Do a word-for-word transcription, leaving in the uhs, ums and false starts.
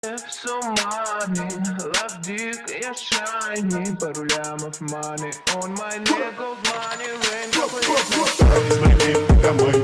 Все money, love dick, я shiny, пару лямов money, on my leg of money, rain,